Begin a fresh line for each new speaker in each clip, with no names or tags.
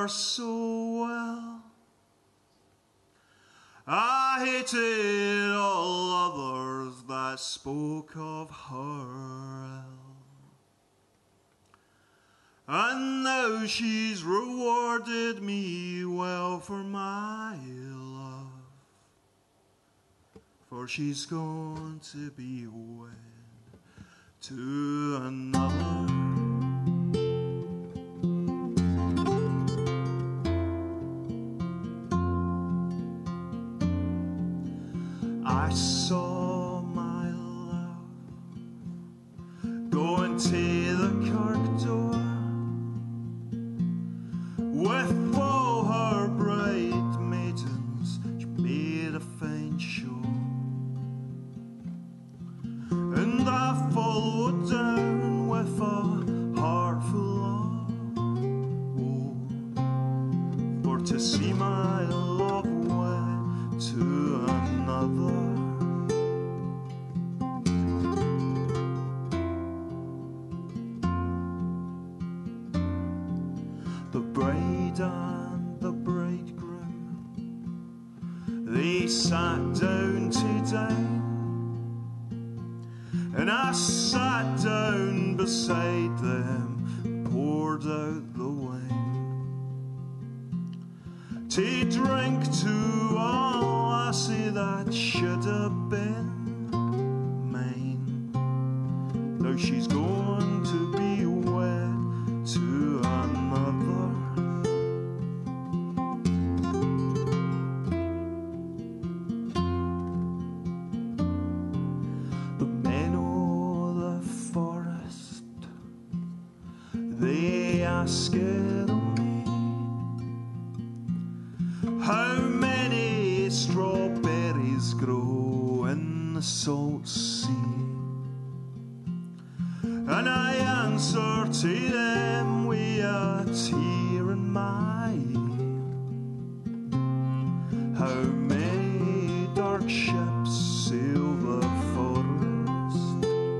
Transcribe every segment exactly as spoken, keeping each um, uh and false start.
her so well. I hated all others that spoke of her ill. And now she's rewarded me well for my love, for she's going to be wed to another. I saw my love going to the kirk door with all her bright maidens. She made a fine show, and I followed down with a heart full of woe, for to see my love wed to another. The bride and the bridegroom, they sat down to dine, and I sat down beside them, poured out the wine, to drink to a lassie that should have been mine. Now she's going to be wed to another. The men of the forest, they asked of me, how many strawberries grow in the salt sea? And I answered to them with a tear in my eye, how many dark ships sail the forest?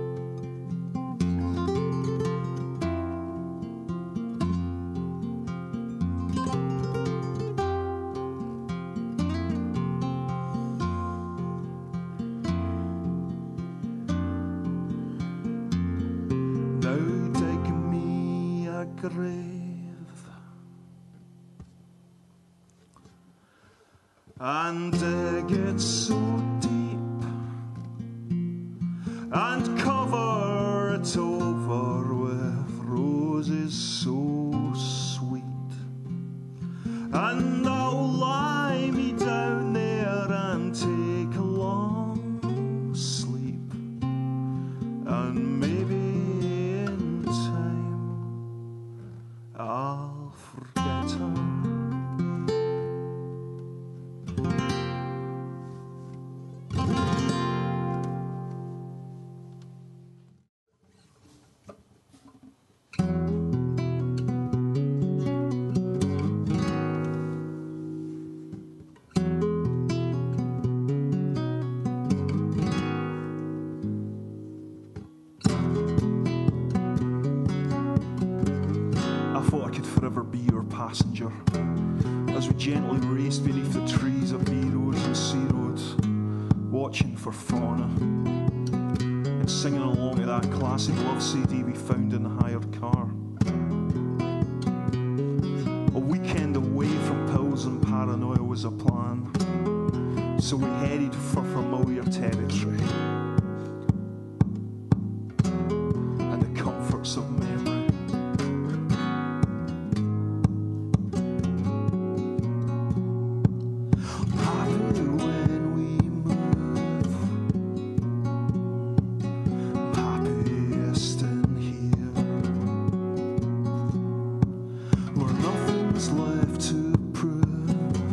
Now dig me a grave, and dig it so deep, and cover it over with roses so sweet, and I'll lie me down there and take a long sleep, and maybe in time I'll forget her. I thought I could forever be your passenger, as we gently raced beneath the trees of B roads and C roads, watching for fauna, and singing along to that classic love C D we found in the hired car. A weekend away from pills and paranoia was a plan, so we headed for familiar territory and the comforts of memory. Left to prove,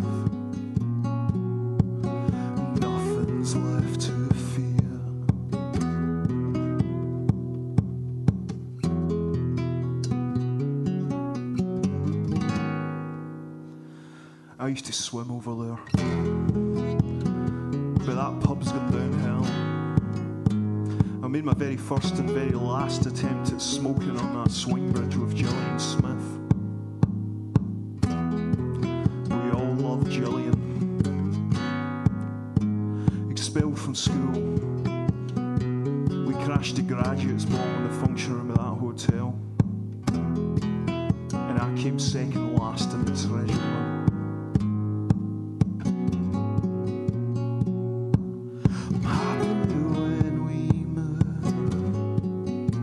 nothing's left to fear. I used to swim over there, but that pub's gone downhill. I made my very first and very last attempt at smoking on that swing bridge with Gillian Smith. from school. We crashed the graduates ball in the function room of that hotel. And I came second last in the treasure room. I'm happy when we move,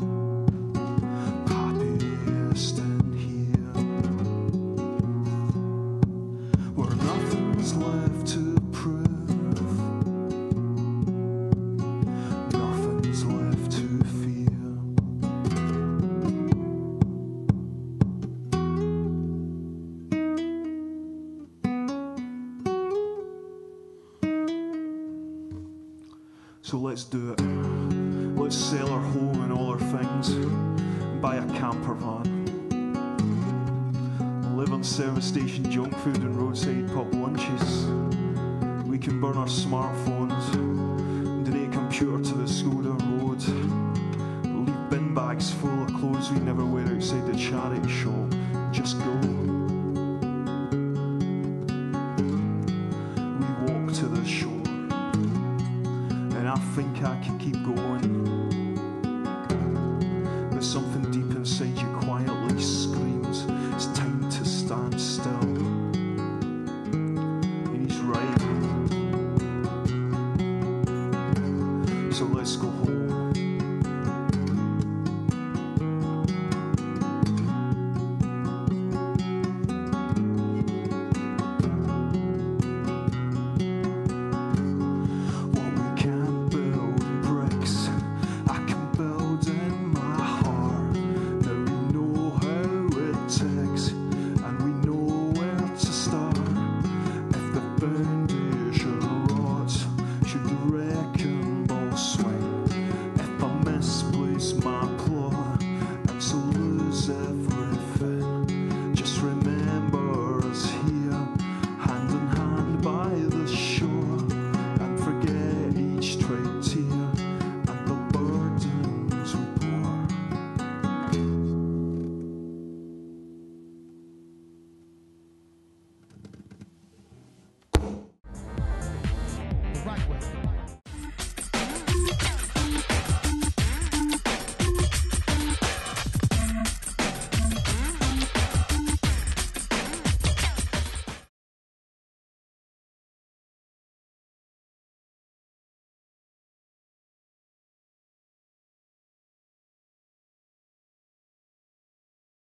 happiest in here, where nothing's left to prove, nothing's left to fear. So let's do it. Let's sell our home and all our things and buy a camper van. Live on service station junk food and roadside pub lunches. We can burn our smartphones and donate a computer to the Skoda road. Leave bin bags full of clothes we never wear outside the charity shop. Just go. We walk to the shore. And I think I can keep going, but something deep inside you quietly screams, it's time to stand still. And he's right. So let's go home.